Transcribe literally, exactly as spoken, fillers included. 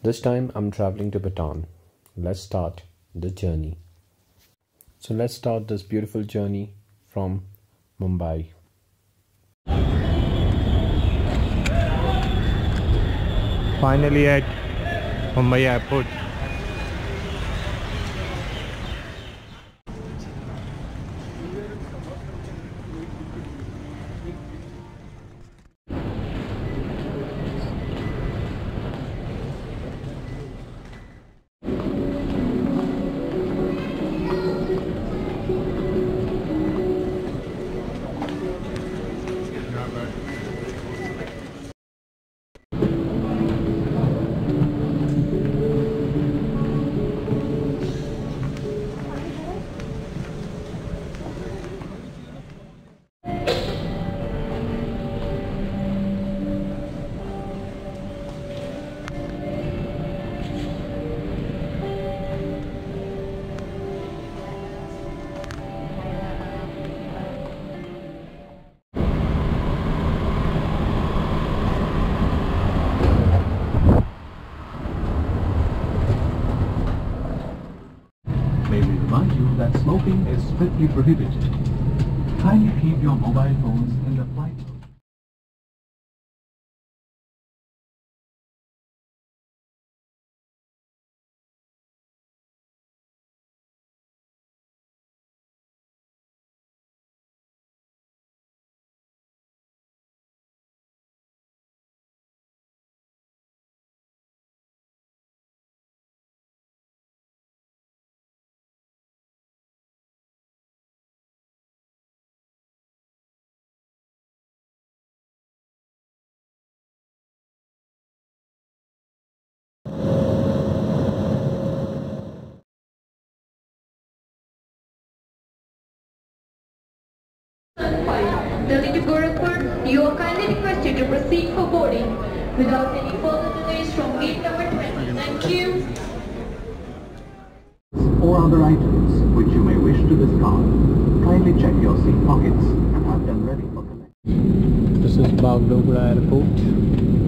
This time I'm traveling to Bhutan. Let's start the journey. So let's start this beautiful journey from Mumbai. Finally at Mumbai airport. May we remind you that smoking is strictly prohibited. Kindly keep your mobile phones in the flight mode. Delhi to Gorakhpur, you are kindly requested to proceed for boarding without any further delays from gate number twenty. Thank you. Or other items which you may wish to discard, kindly check your seat pockets and have them ready for collection. This is Bagdogra Airport.